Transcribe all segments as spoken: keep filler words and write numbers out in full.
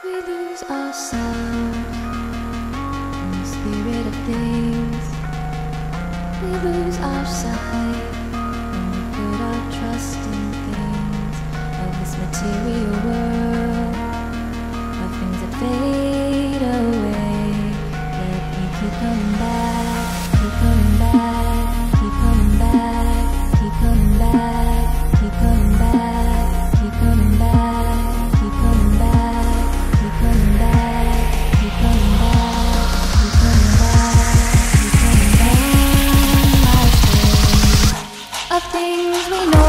We lose ourselves in the spirit of things. We lose our sight when we put our trust in things of this material world, of things that fade away. Yet we keep coming back, keep coming back, keep coming back, keep coming back, keep coming back, keep coming back, keep coming back, keep coming back, keep coming back, keep coming back, keep coming back, of things we know.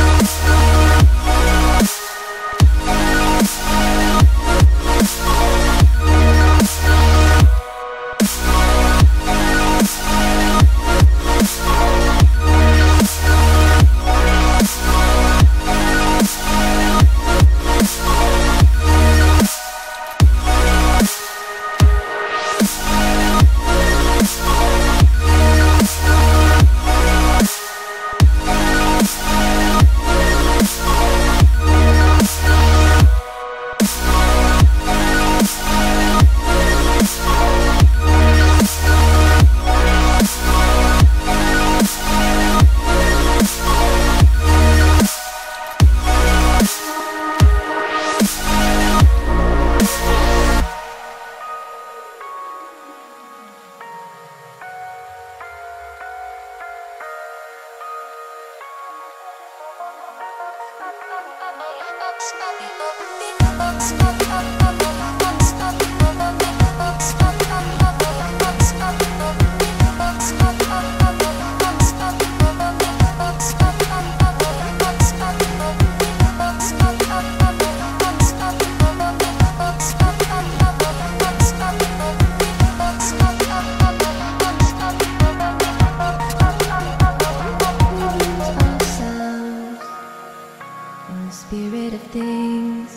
Spirit of things,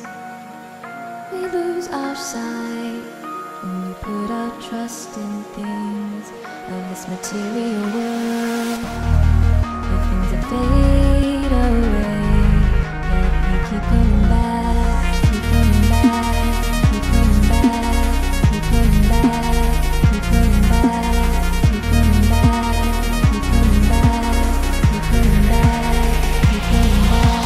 we lose our sight when we put our trust in things of this material world, of things that fade away. Yet we keep coming back, keep coming back, keep coming back, keep coming back, keep coming back, keep coming back, keep coming back, keep coming back, keep coming back.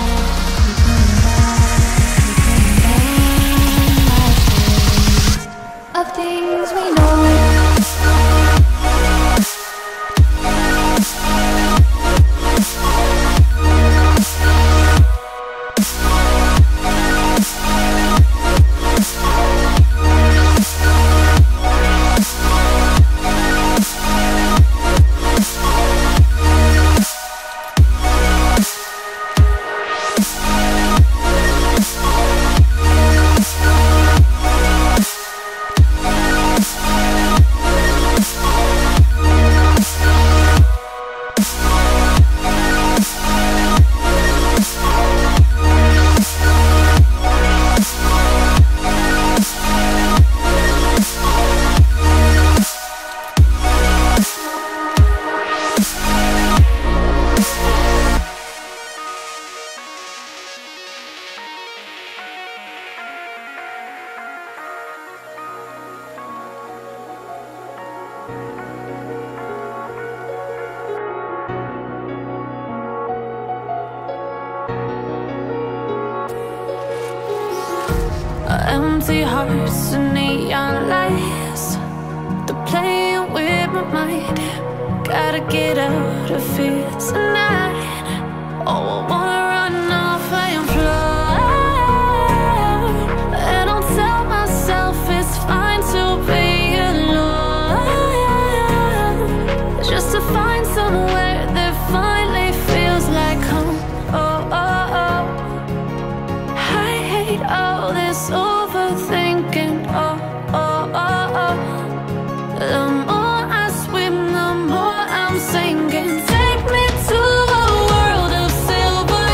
Of things we know. Empty hearts and neon lights, they're playing with my mind. Gotta get out of here tonight. Oh, I wanna run off and fly, and I'll tell myself it's fine to be alone, just to find somewhere that finally feels like home. Oh, oh, oh, I hate all this overthinking. Oh, oh, oh, oh. The more I swim, the more I'm sinking. Take me to a world of silver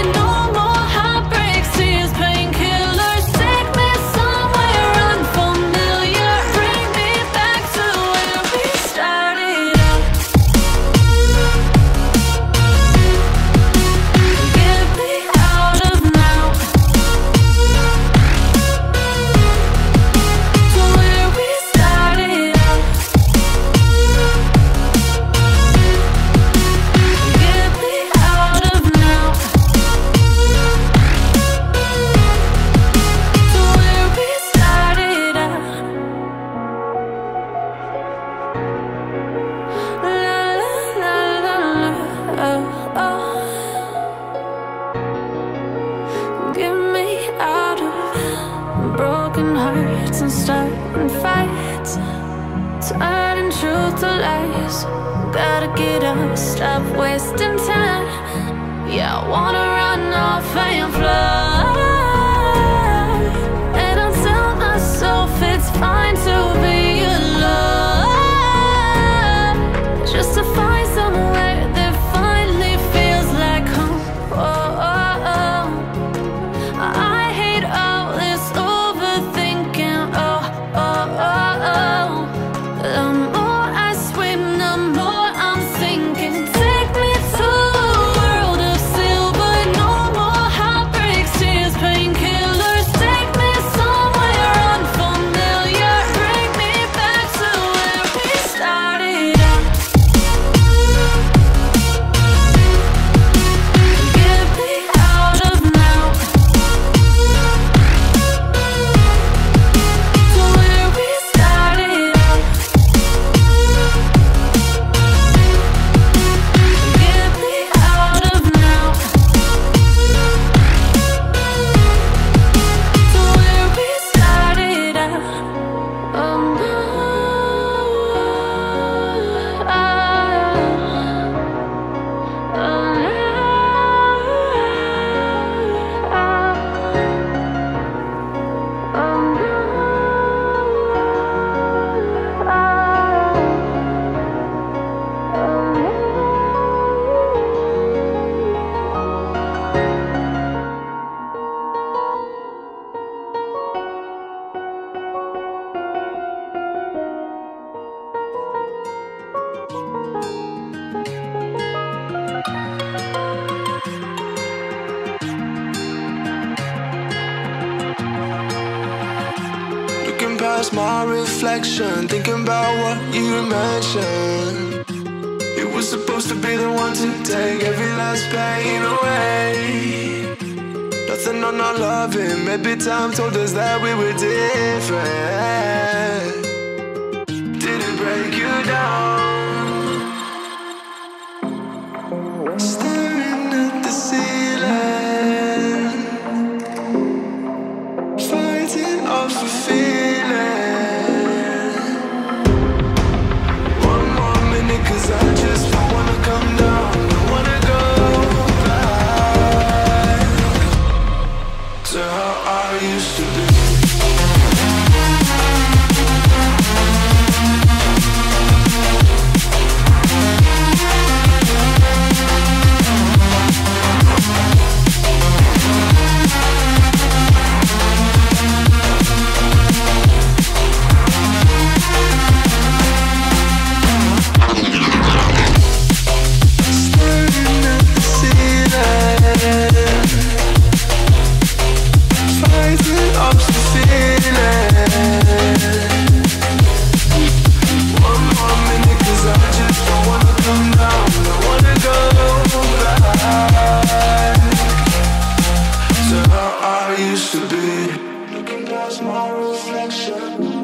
turning truth to lies. Gotta get up, stop wasting time. Yeah, I wanna run off and fly. And I'll tell myself it's fine to be alone, just to find somewhere that finally feels like home. Oh, oh, oh. I hate all this overthinking. Oh, oh, oh, oh. The more I swim, the more I'm sinking. Take me to a world of silver. No more heartbreaks, tears, painkillers. Take me somewhere unfamiliar. Bring me back to where we started out. Get me out of now, to where we started out. Get me out of now, to where we started out. Oh no, Looking past my reflection, thinking about what you mentioned. It was supposed to be the one to take every last pain away. Nothing on our loving, maybe time told us that we were different. Did it break you down? Staring at the ceiling, fighting off a feeling. One more minute, cause I just don't wanna come down. Don't wanna go back to how I used to be. Staring at the ceiling, fighting off the feeling. One more minute, cause I just don't wanna come down. Don't wanna go back to how I used to be. Looking past my reflection,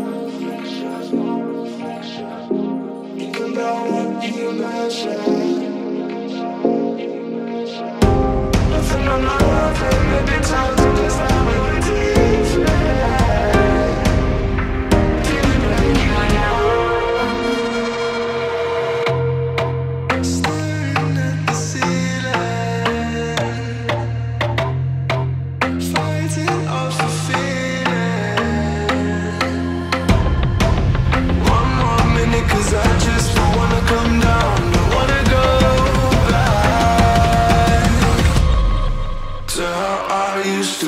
thinking about what you mentioned. Nothing on my life, maybe time to just have a different. Staring at the ceiling, fighting off a feeling. One more minute, cause I just don't wanna come down. Don't wanna go back to how I used to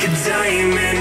a diamond.